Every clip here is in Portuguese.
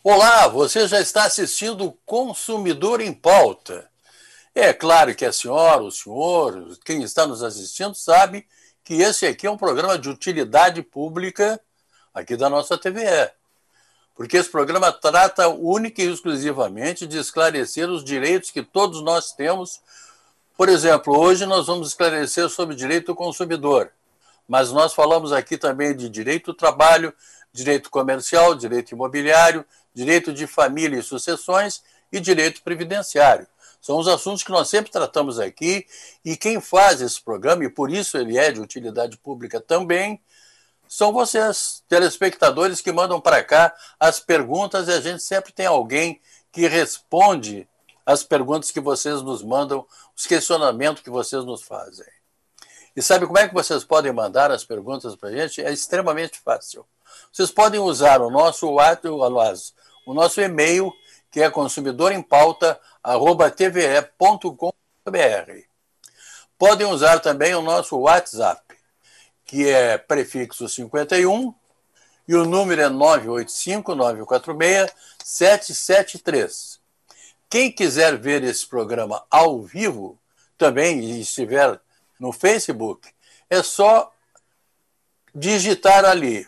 Olá, você já está assistindo o Consumidor em Pauta. É claro que a senhora, o senhor, quem está nos assistindo sabe que esse aqui é um programa de utilidade pública aqui da nossa TVE. Porque esse programa trata única e exclusivamente de esclarecer os direitos que todos nós temos. Por exemplo, hoje nós vamos esclarecer sobre o direito do consumidor. Mas nós falamos aqui também de direito do trabalho, direito comercial, direito imobiliário, direito de família e sucessões e direito previdenciário. São os assuntos que nós sempre tratamos aqui e quem faz esse programa, e por isso ele é de utilidade pública também, são vocês, telespectadores, que mandam para cá as perguntas e a gente sempre tem alguém que responde as perguntas que vocês nos mandam, os questionamentos que vocês nos fazem. E sabe como é que vocês podem mandar as perguntas para a gente? É extremamente fácil. Vocês podem usar o nosso e-mail, que é consumidorempauta@tve.com.br. Podem usar também o nosso WhatsApp, que é prefixo 51, e o número é 985-946-773. Quem quiser ver esse programa ao vivo, também, e estiver no Facebook, é só digitar ali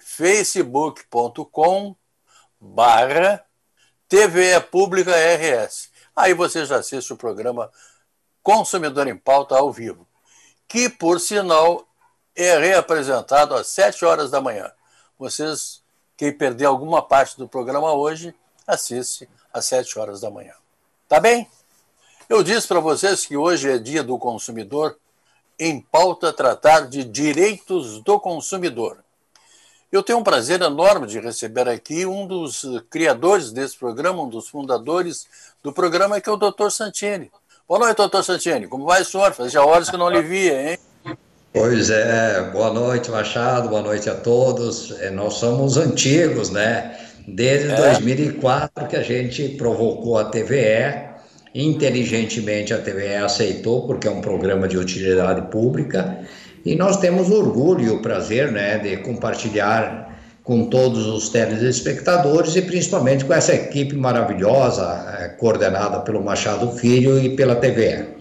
facebook.com/TVE Pública RS. Aí você já assiste o programa Consumidor em Pauta ao vivo, que, por sinal, é reapresentado às 7 horas da manhã. Vocês, quem perder alguma parte do programa hoje, assiste às 7 horas da manhã. Tá bem? Eu disse para vocês que hoje é dia do consumidor em pauta, tratar de direitos do consumidor. Eu tenho um prazer enorme de receber aqui um dos criadores desse programa, um dos fundadores do programa, que é o Dr. Santini. Boa noite, Dr. Santini. Como vai, senhor? Fazia horas que eu não lhe via, hein? Pois é, boa noite, Machado, boa noite a todos. Nós somos antigos, né? Desde 2004 que a gente provocou a TVE. Inteligentemente a TVE aceitou, porque é um programa de utilidade pública, e nós temos orgulho e o prazer, né, de compartilhar com todos os telespectadores e principalmente com essa equipe maravilhosa, coordenada pelo Machado Filho e pela TVE.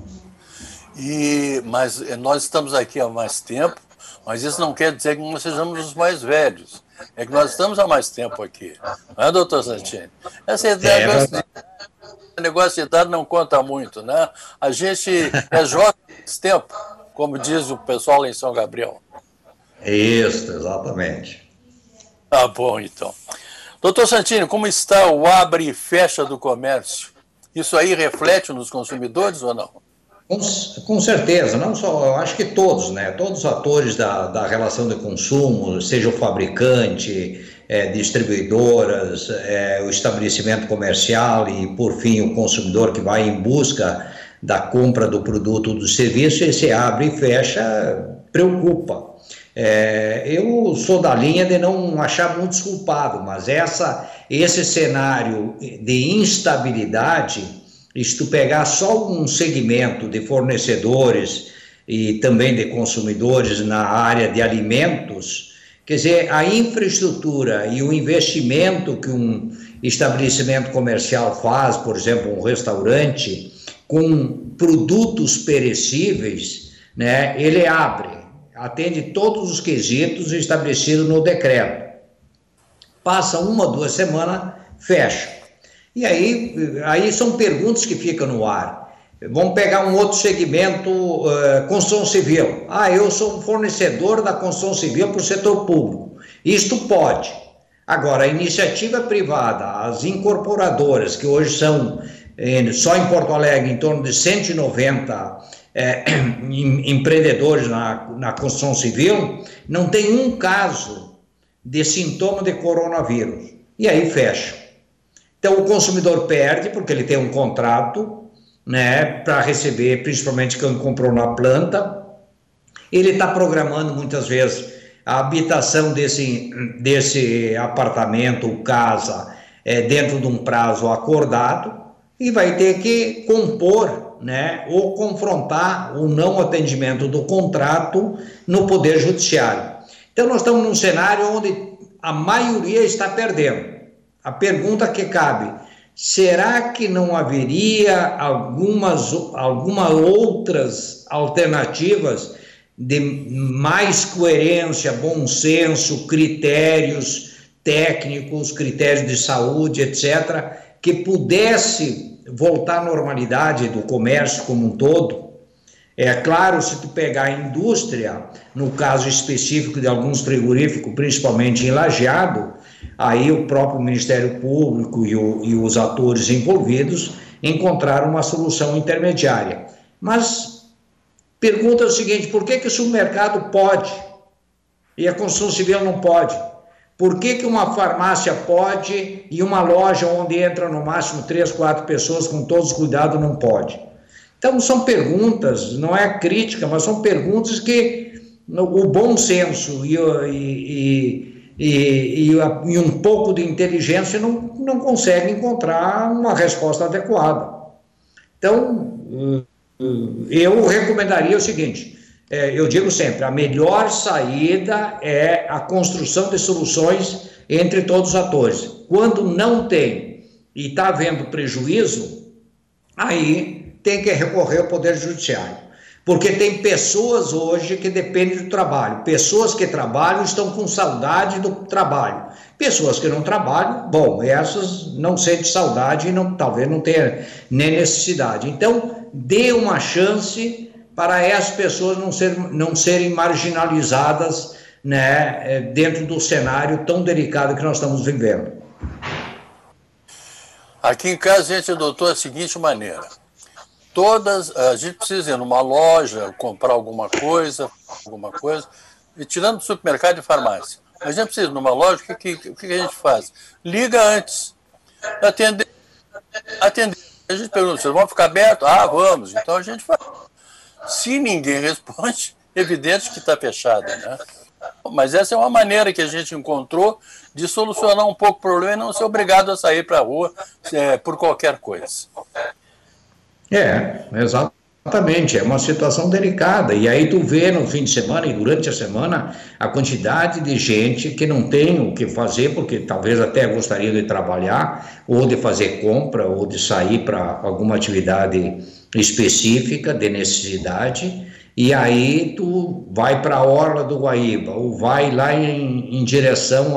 Mas nós estamos aqui há mais tempo, mas isso não quer dizer que nós sejamos os mais velhos. É que nós estamos há mais tempo aqui. Não é, doutor Santini? Essa ideia negócio de idade não conta muito, né? A gente é jovem nesse tempo, como diz o pessoal lá em São Gabriel. Isso, exatamente. Tá bom, então. Doutor Santini, como está o abre e fecha do comércio? Isso aí reflete nos consumidores ou não? Com certeza, não só, eu acho que todos, né? Todos os atores da relação de consumo, seja o fabricante, distribuidoras, o estabelecimento comercial e, por fim, o consumidor que vai em busca da compra do produto ou do serviço, esse abre e fecha preocupa. Eu sou da linha de não achar muito desculpado, mas esse cenário de instabilidade, se tu pegar só um segmento de fornecedores e também de consumidores na área de alimentos, quer dizer, a infraestrutura e o investimento que um estabelecimento comercial faz, por exemplo, um restaurante, com produtos perecíveis, né, ele atende todos os quesitos estabelecidos no decreto. Passa 1 ou 2 semanas, fecha. E aí são perguntas que ficam no ar. Vamos pegar um outro segmento, construção civil. Eu sou um fornecedor da construção civil para o setor público. Isto pode. Agora, a iniciativa privada, as incorporadoras, que hoje são, só em Porto Alegre, em torno de 190 empreendedores na construção civil, não tem um caso de sintoma de coronavírus. E aí fecha. Então, o consumidor perde, porque ele tem um contrato, né, para receber, principalmente quem comprou na planta. Ele está programando, muitas vezes, a habitação desse apartamento ou casa dentro de um prazo acordado e vai ter que compor, né, ou confrontar o não atendimento do contrato no Poder Judiciário. Então, nós estamos num cenário onde a maioria está perdendo. a pergunta que cabe: será que não haveria algumas outras alternativas de mais coerência, bom senso, critérios técnicos, critérios de saúde, etc., que pudesse voltar à normalidade do comércio como um todo? É claro, se tu pegar a indústria, no caso específico de alguns frigoríficos, principalmente em Lajeado, aí o próprio Ministério Público e os atores envolvidos encontraram uma solução intermediária. Mas pergunta o seguinte: por que o supermercado pode e a construção civil não pode? Por que uma farmácia pode e uma loja onde entra no máximo 3, 4 pessoas com todos os cuidados não pode? Então são perguntas, não é crítica, mas são perguntas que o bom senso e um pouco de inteligência não consegue encontrar uma resposta adequada. Então, eu recomendaria o seguinte: eu digo sempre, a melhor saída é a construção de soluções entre todos os atores. Quando não tem e está havendo prejuízo, aí tem que recorrer ao Poder Judiciário. Porque tem pessoas hoje que dependem do trabalho. Pessoas que trabalham estão com saudade do trabalho. Pessoas que não trabalham, bom, essas não sentem saudade e talvez não tenham nem necessidade. Então, dê uma chance para essas pessoas não serem marginalizadas, né, dentro do cenário tão delicado que nós estamos vivendo. Aqui em casa a gente adotou a seguinte maneira: a gente precisa ir numa loja, comprar alguma coisa, e tirando do supermercado e farmácia. A gente precisa ir numa loja, o que a gente faz? Liga antes. Atender. A gente pergunta: vocês vão ficar abertos? Ah, vamos. Então a gente faz. Se ninguém responde, é evidente que está fechado, né? Mas essa é uma maneira que a gente encontrou de solucionar um pouco o problema e não ser obrigado a sair para a rua por qualquer coisa. Exatamente, é uma situação delicada, e aí tu vê no fim de semana e durante a semana a quantidade de gente que não tem o que fazer, porque talvez até gostaria de trabalhar, ou de fazer compra, ou de sair para alguma atividade específica de necessidade, e aí tu vai para a Orla do Guaíba, ou vai lá em direção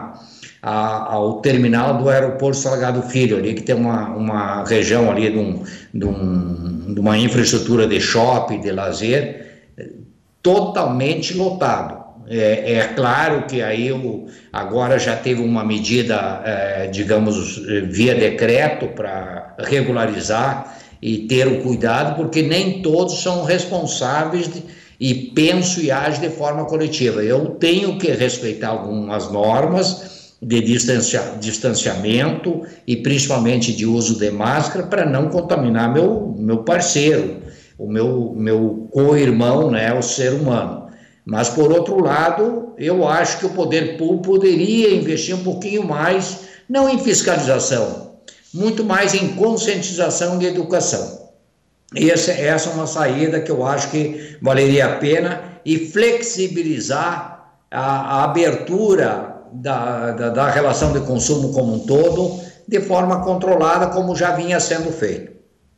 ao terminal do aeroporto Salgado Filho, ali que tem uma região ali de uma infraestrutura de shopping, de lazer, totalmente lotado. É claro que aí agora já teve uma medida, digamos, via decreto para regularizar e ter o cuidado, porque nem todos são responsáveis e pensam e agem de forma coletiva. Eu tenho que respeitar algumas normas de distanciamento e principalmente de uso de máscara para não contaminar meu parceiro, o meu co-irmão, né, o ser humano. Mas, por outro lado, eu acho que o poder público poderia investir um pouquinho mais, não em fiscalização, muito mais em conscientização e educação. Essa é uma saída que eu acho que valeria a pena, e flexibilizar a abertura da relação de consumo como um todo, de forma controlada, como já vinha sendo feito.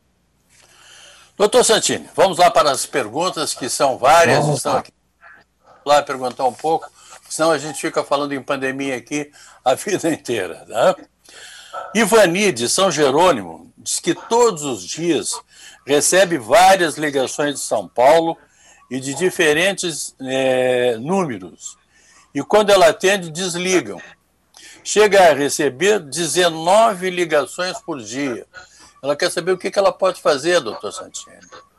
Doutor Santini, vamos lá para as perguntas, que são várias. Estão aqui. Vamos lá perguntar um pouco, senão a gente fica falando em pandemia aqui a vida inteira, né? Ivani, de São Jerônimo, diz que todos os dias recebe várias ligações de São Paulo e de diferentes números. E quando ela atende, desligam. Chega a receber 19 ligações por dia. Ela quer saber o que ela pode fazer, doutor Santini.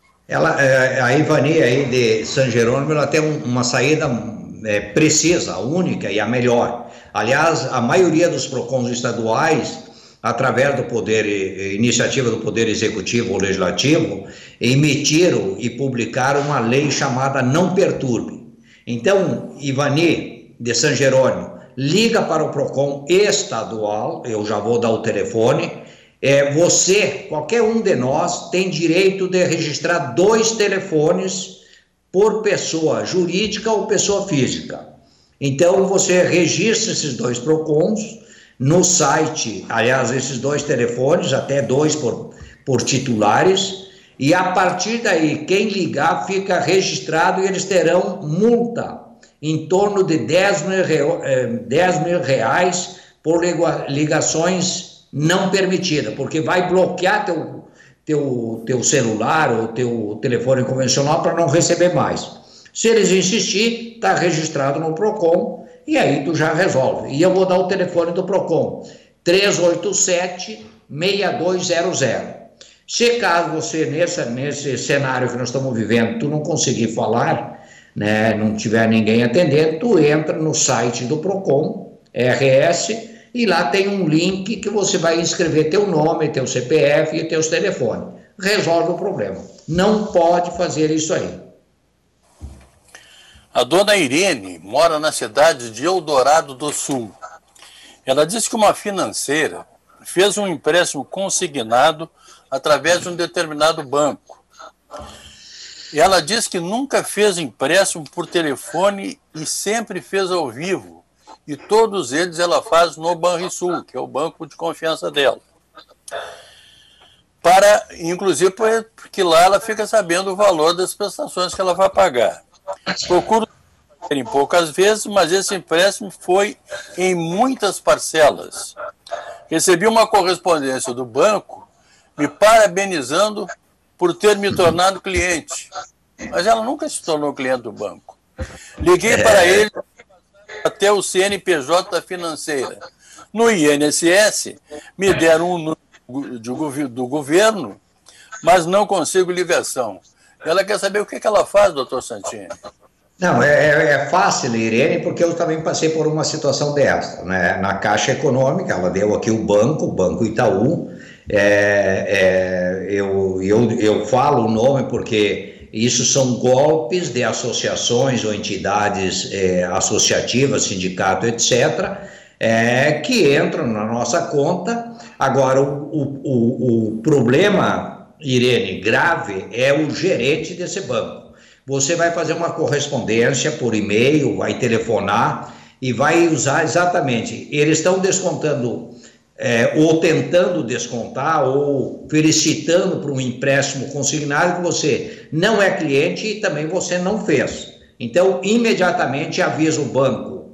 A Ivani aí de São Jerônimo, ela tem uma saída precisa, única e a melhor. Aliás, a maioria dos PROCONs estaduais, através iniciativa do Poder Executivo ou Legislativo, emitiram e publicaram uma lei chamada Não Perturbe. Então, Ivani de São Jerônimo, liga para o PROCON estadual, eu já vou dar o telefone. Você, qualquer um de nós, tem direito de registrar 2 telefones por pessoa jurídica ou pessoa física. Então, você registra esses 2 PROCONs, no site, aliás, esses 2 telefones, até 2 por titulares, e a partir daí, quem ligar fica registrado e eles terão multa em torno de 10 mil reais por ligações não permitidas, porque vai bloquear teu celular ou teu telefone convencional para não receber mais. Se eles insistir, está registrado no PROCON e aí tu já resolve. E eu vou dar o telefone do PROCON, 387-6200. Se caso você, nesse cenário que nós estamos vivendo, tu não conseguir falar, né, não tiver ninguém atendendo, tu entra no site do PROCON, RS, e lá tem um link que você vai inscrever teu nome, teu CPF e teus telefones. Resolve o problema. Não pode fazer isso aí. A dona Irene mora na cidade de Eldorado do Sul. Ela disse que uma financeira fez um empréstimo consignado através de um determinado banco. E ela diz que nunca fez empréstimo por telefone e sempre fez ao vivo. E todos eles ela faz no Banrisul, que é o banco de confiança dela. Inclusive porque lá ela fica sabendo o valor das prestações que ela vai pagar. Procuro em poucas vezes, mas esse empréstimo foi em muitas parcelas. Recebi uma correspondência do banco me parabenizando por ter me tornado cliente. Mas ela nunca se tornou cliente do banco. Liguei para ele até o CNPJ da financeira. No INSS, me deram um número do governo, mas não consigo ligação. Ela quer saber o que ela faz, doutor Santini. Não, é fácil, Irene, porque eu também passei por uma situação dessa, né? Na Caixa Econômica, ela deu aqui o Banco Itaú. Eu falo o nome porque isso são golpes de associações ou entidades associativas, sindicato, etc., que entram na nossa conta. Agora, o problema, Irene, grave é o gerente desse banco. Você vai fazer uma correspondência por e-mail, vai telefonar e vai usar exatamente. Eles estão descontando, ou tentando descontar, ou felicitando para um empréstimo consignado que você não é cliente e também você não fez. Então, imediatamente avisa o banco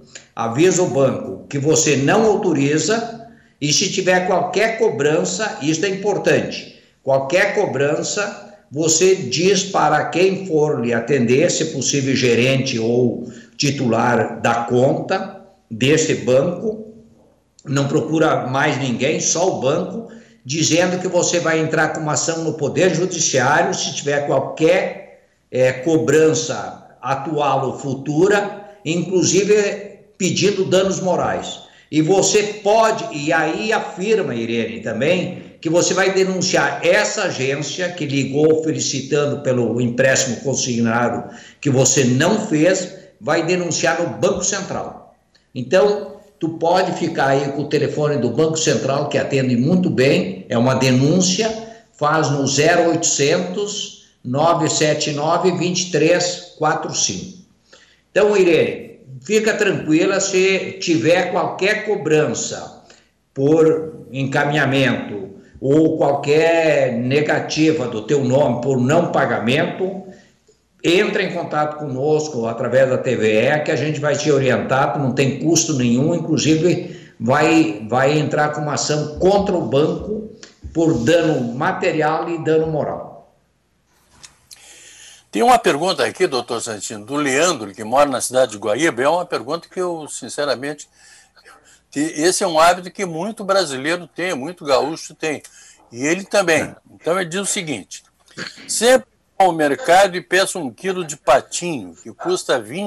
que você não autoriza, e se tiver qualquer cobrança, isso é importante, qualquer cobrança, você diz para quem for lhe atender, se possível gerente ou titular da conta desse banco, não procura mais ninguém, só o banco, dizendo que você vai entrar com uma ação no Poder Judiciário se tiver qualquer cobrança atual ou futura, inclusive pedindo danos morais. E você pode, e aí afirma, Irene, também, que você vai denunciar essa agência que ligou felicitando pelo empréstimo consignado que você não fez, vai denunciar no Banco Central. Então, tu pode ficar aí com o telefone do Banco Central, que atende muito bem, é uma denúncia, faz no 0800 979 2345. Então, Irene, fica tranquila, se tiver qualquer cobrança por encaminhamento ou qualquer negativa do teu nome por não pagamento, entra em contato conosco através da TVE, que a gente vai te orientar, não tem custo nenhum, inclusive vai entrar com uma ação contra o banco por dano material e dano moral. Tem uma pergunta aqui, doutor Santino, do Leandro, que mora na cidade de Guaíba. É uma pergunta que eu, sinceramente, esse é um hábito que muito brasileiro tem, muito gaúcho tem. E ele também. Então ele diz o seguinte: sempre vou ao mercado e peço 1 quilo de patinho, que custa R$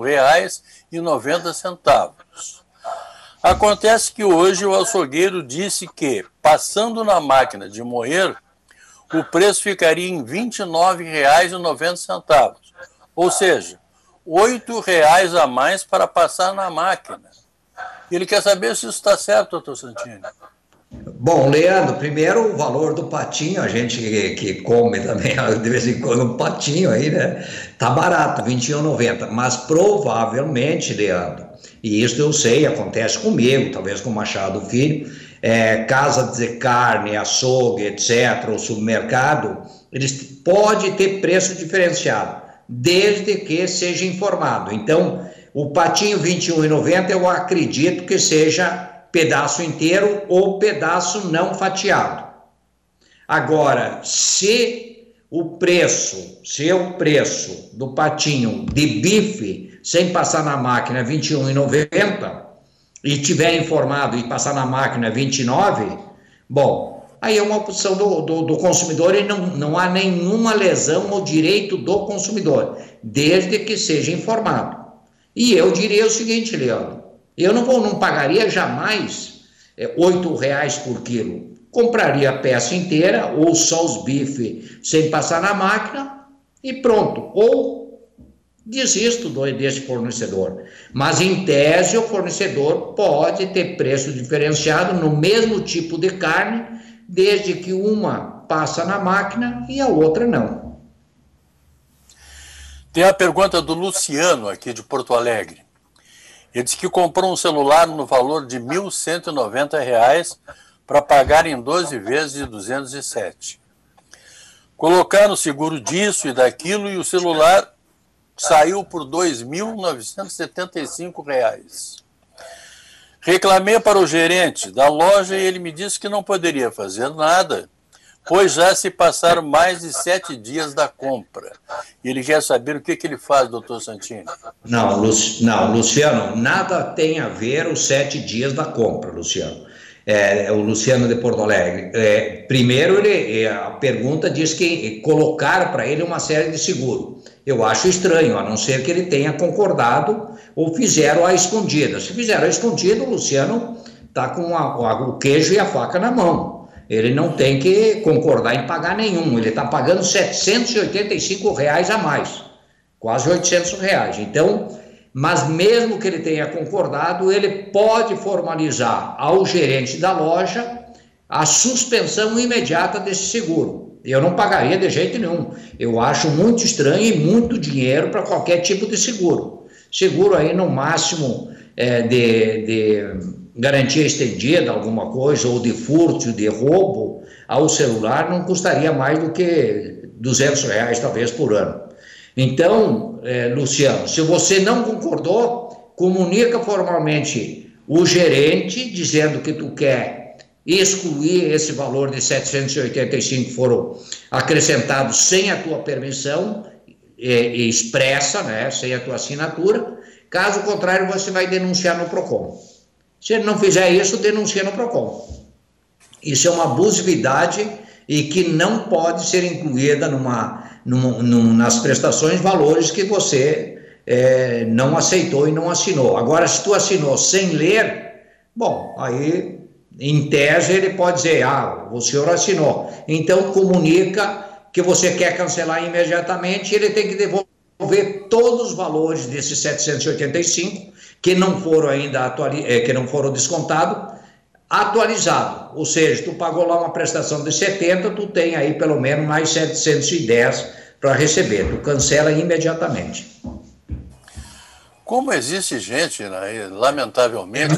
21,90. Acontece que hoje o açougueiro disse que, passando na máquina de moer, o preço ficaria em R$ 29,90. Ou seja, R$ 8,00 a mais para passar na máquina. Ele quer saber se isso está certo, doutor Santini. Bom, Leandro, primeiro o valor do patinho, a gente que come também de vez em quando um patinho aí, né? Tá barato, R$ 21,90, mas provavelmente, Leandro, e isso eu sei, acontece comigo, talvez com o Machado Filho, casa de carne, açougue, etc., o supermercado, eles podem ter preço diferenciado, desde que seja informado. Então, o patinho R$ 21,90 eu acredito que seja pedaço inteiro ou pedaço não fatiado. Agora, se o preço do patinho de bife, sem passar na máquina, é R$ 21,90, e tiver informado e passar na máquina 29, bom, aí é uma opção do consumidor e não há nenhuma lesão ao direito do consumidor, desde que seja informado. E eu diria o seguinte, Leandro, eu não pagaria jamais R$ 8,00 por quilo. Compraria a peça inteira ou só os bifes sem passar na máquina e pronto. Ou desisto desse fornecedor. Mas, em tese, o fornecedor pode ter preço diferenciado no mesmo tipo de carne, desde que uma passa na máquina e a outra não. Tem a pergunta do Luciano, aqui de Porto Alegre. Ele disse que comprou um celular no valor de R$ 1.190 para pagar em 12 vezes de 207. Colocaram o seguro disso e daquilo e o celular saiu por R$ 2.975. Reclamei para o gerente da loja e ele me disse que não poderia fazer nada, pois já se passaram mais de 7 dias da compra. E ele quer saber o que ele faz, doutor Santini. Não, Luciano, nada tem a ver os 7 dias da compra, Luciano. O Luciano de Porto Alegre. Primeiro, a pergunta diz que colocaram para ele uma série de seguro. Eu acho estranho, a não ser que ele tenha concordado ou fizeram a escondida. Se fizeram a escondida, o Luciano está com o queijo e a faca na mão. Ele não tem que concordar em pagar nenhum, ele está pagando R$ 785 a mais, quase R$ 800. Então, mas mesmo que ele tenha concordado, ele pode formalizar ao gerente da loja a suspensão imediata desse seguro. Eu não pagaria de jeito nenhum, eu acho muito estranho e muito dinheiro para qualquer tipo de seguro. Seguro aí no máximo de garantia estendida, alguma coisa, ou de furto, de roubo ao celular, não custaria mais do que R$ 200 talvez por ano. Então, Luciano, se você não concordou, comunica formalmente o gerente, dizendo que tu quer excluir esse valor de 785 que foram acrescentados sem a tua permissão expressa, né, sem a tua assinatura. Caso contrário, você vai denunciar no PROCON. Se ele não fizer isso, denuncia no PROCON. Isso é uma abusividade e que não pode ser incluída nas prestações valores que você não aceitou e não assinou. Agora, se tu assinou sem ler, bom, aí, em tese, ele pode dizer, o senhor assinou. Então, comunica que você quer cancelar imediatamente e ele tem que devolver todos os valores desses 785 que não foram ainda que não foram descontados, atualizado. Ou seja, tu pagou lá uma prestação de 70, tu tem aí pelo menos mais 710 para receber. Tu cancela imediatamente. Como existe gente, né, lamentavelmente,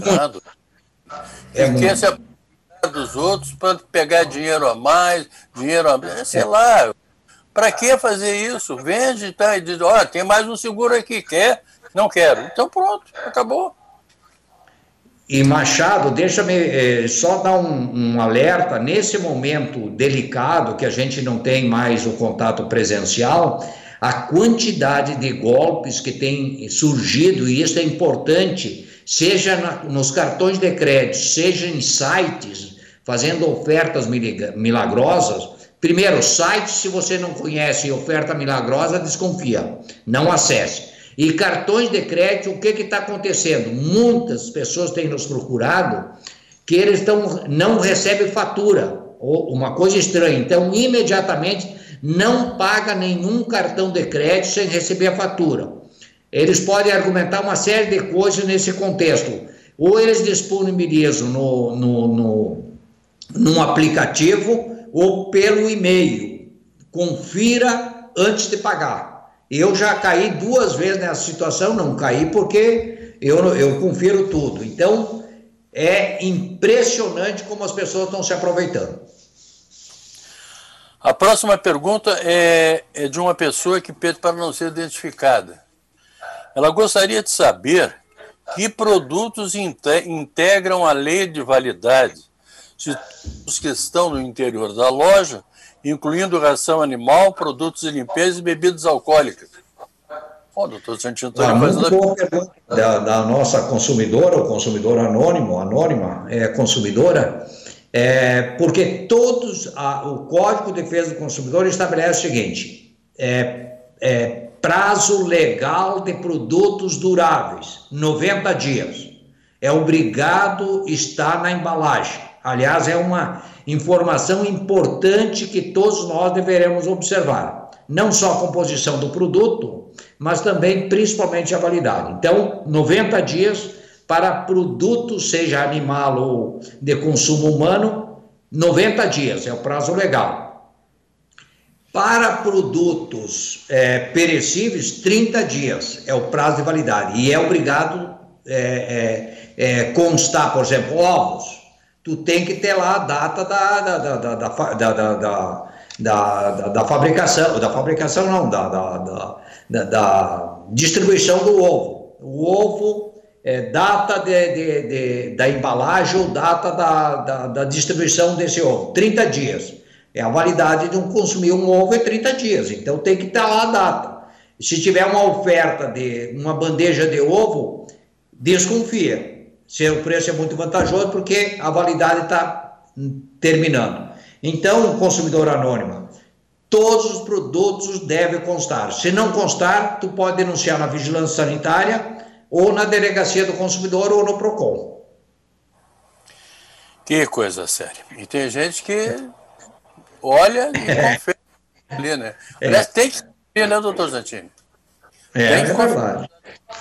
que quer se aproveitar dos outros para pegar dinheiro a mais, sei lá. Para que fazer isso? Vende, tá, e diz, tem mais um seguro aqui, quer? Não quero. Então pronto, acabou. E Machado, deixa-me só dar um alerta, nesse momento delicado que a gente não tem mais o contato presencial, a quantidade de golpes que tem surgido, e isso é importante, seja nos cartões de crédito, seja em sites, fazendo ofertas milagrosas. Primeiro, site, se você não conhece oferta milagrosa, desconfia, não acesse. E cartões de crédito, o que está acontecendo? Muitas pessoas têm nos procurado que eles não recebem fatura, ou uma coisa estranha. Então, imediatamente, não paga nenhum cartão de crédito sem receber a fatura. Eles podem argumentar uma série de coisas nesse contexto. Ou eles disponibilizam num aplicativo ou pelo e-mail. Confira antes de pagar. Eu já caí 2 vezes nessa situação, não caí porque eu confiro tudo. Então, é impressionante como as pessoas estão se aproveitando. A próxima pergunta é de uma pessoa que pede para não ser identificada. Ela gostaria de saber que produtos integram a lei de validade de os que estão no interior da loja, incluindo ração animal, produtos de limpeza e bebidas alcoólicas. Doutor Santino, muito boa pergunta da nossa consumidora, ou consumidora anônima, consumidora, porque o Código de Defesa do Consumidor estabelece o seguinte, prazo legal de produtos duráveis, 90 dias. É obrigado estar na embalagem. Aliás, é uma informação importante que todos nós deveremos observar. Não só a composição do produto, mas também, principalmente, a validade. Então, 90 dias para produto, seja animal ou de consumo humano, 90 dias é o prazo legal. Para produtos perecíveis, 30 dias é o prazo de validade. E é obrigado constar, por exemplo, ovos. Tu tem que ter lá a data da fabricação, da distribuição do ovo. O ovo data da embalagem ou data da distribuição desse ovo, 30 dias. É a validade de consumir um ovo é 30 dias, então tem que estar lá a data. Se tiver uma oferta de uma bandeja de ovo, desconfia. Se o preço é muito vantajoso, porque a validade está terminando. Então, consumidor anônimo, todos os produtos devem constar. Se não constar, tu pode denunciar na vigilância sanitária ou na delegacia do consumidor ou no PROCON. Que coisa séria. E tem gente que olha e confere ali, né? Aliás, tem que conferir, né, doutor Santini? É verdade.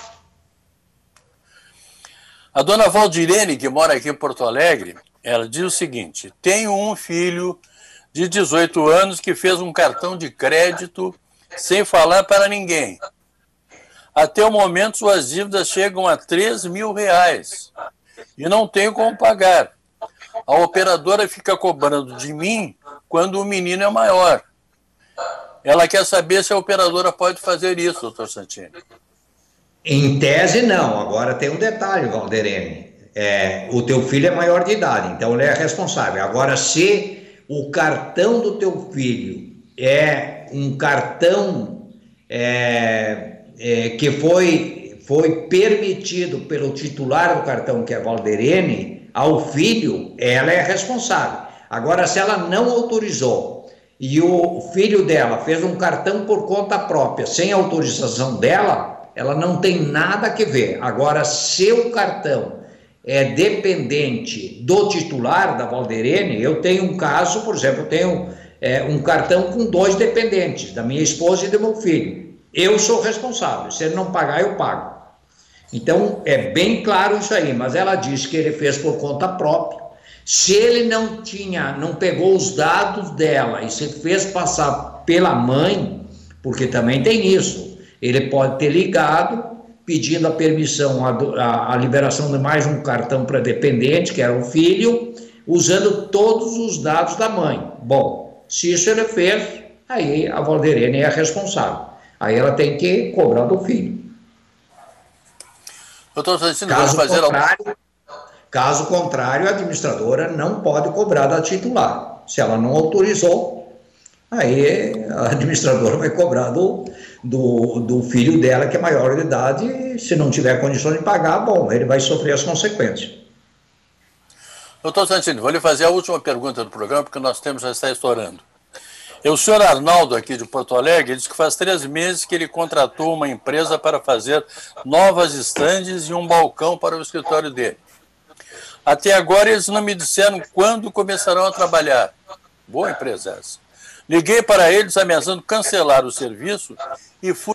A dona Valdirene, que mora aqui em Porto Alegre, ela diz o seguinte: tenho um filho de 18 anos que fez um cartão de crédito sem falar para ninguém. Até o momento, suas dívidas chegam a R$3.000 e não tenho como pagar. A operadora fica cobrando de mim quando o menino é maior. Ela quer saber se a operadora pode fazer isso, doutor Santini. Em tese, não. Agora tem um detalhe, Valdirene. O teu filho é maior de idade, então ele é responsável. Agora, se o cartão do teu filho é um cartão que foi permitido pelo titular do cartão, que é Valdirene, ao filho, ela é responsável. Agora, se ela não autorizou e o filho dela fez um cartão por conta própria, sem autorização dela, ela não tem nada a ver. Agora, se o cartão é dependente do titular da Valdirene, eu tenho um caso, por exemplo, eu tenho um cartão com 2 dependentes, da minha esposa e do meu filho. Eu sou responsável, se ele não pagar, eu pago. Então, é bem claro isso aí, mas ela disse que ele fez por conta própria. Se ele não pegou os dados dela e se fez passar pela mãe, porque também tem isso, ele pode ter ligado pedindo a permissão, a liberação de mais um cartão para dependente, que era o filho, usando todos os dados da mãe. Bom, se isso ele fez, aí a Valdirene é a responsável. Aí ela tem que cobrar do filho. Doutor Santino, caso contrário, a administradora não pode cobrar da titular. Se ela não autorizou, aí a administradora vai cobrar do filho dela, que é maior de idade, e se não tiver condições de pagar, bom, ele vai sofrer as consequências. Doutor Santini, vou lhe fazer a última pergunta do programa, porque nosso tempo já está estourando. O senhor Arnaldo, aqui de Porto Alegre, diz que faz 3 meses que ele contratou uma empresa para fazer novas estandes e um balcão para o escritório dele. Até agora eles não me disseram quando começarão a trabalhar. Boa empresa essa. Liguei para eles ameaçando cancelar o serviço e fui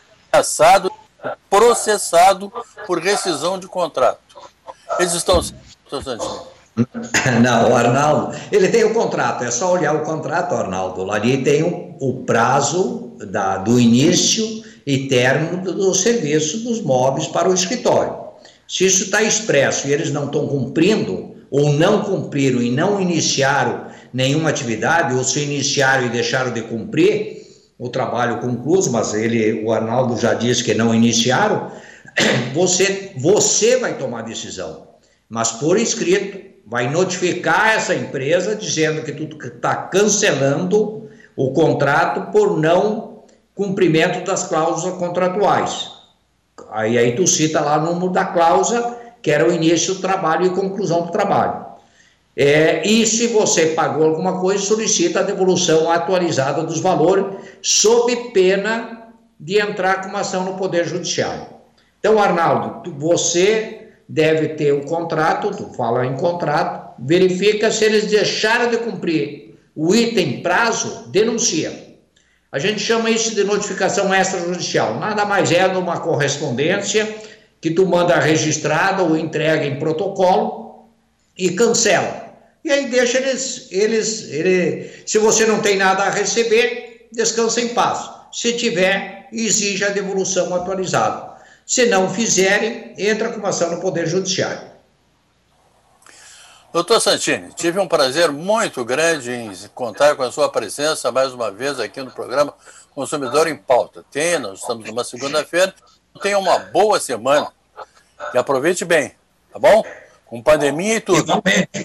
processado por rescisão de contrato. Eles estão... Não, o Arnaldo, ele tem o contrato, é só olhar o contrato, Arnaldo. Ali tem o prazo do início e término do serviço dos móveis para o escritório. Se isso está expresso e eles não estão cumprindo, ou não cumpriram e não iniciaram nenhuma atividade, ou se iniciaram e deixaram de cumprir, o trabalho concluso, mas o Arnaldo já disse que não iniciaram, você vai tomar a decisão, mas por escrito, vai notificar essa empresa dizendo que tu está cancelando o contrato por não cumprimento das cláusulas contratuais. Aí tu cita lá o número da cláusula, que era o início do trabalho e conclusão do trabalho. E se você pagou alguma coisa, solicita a devolução atualizada dos valores, sob pena de entrar com uma ação no Poder Judiciário. Então, Arnaldo, você deve ter o contrato, tu fala em contrato, verifica se eles deixaram de cumprir o item prazo, denuncia. A gente chama isso de notificação extrajudicial, nada mais é de uma correspondência que tu manda registrada ou entrega em protocolo e cancela. E aí deixa eles, se você não tem nada a receber, descansa em paz. Se tiver, exige a devolução atualizada. Se não fizerem, entra com uma ação no Poder Judiciário. Doutor Santini, tive um prazer muito grande em contar com a sua presença mais uma vez aqui no programa Consumidor em Pauta. Nós estamos numa segunda-feira, tenha uma boa semana e aproveite bem, tá bom? Com pandemia e tudo. Igualmente.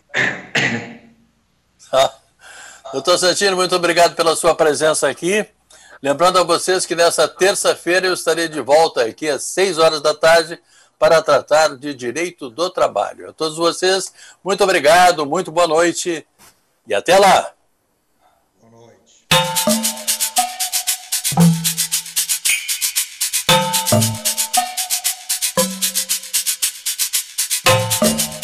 Doutor Santini, muito obrigado pela sua presença aqui. Lembrando a vocês que nessa terça-feira eu estarei de volta aqui às 6 horas da tarde para tratar de direito do trabalho. A todos vocês, muito obrigado, muito boa noite e até lá. Boa noite.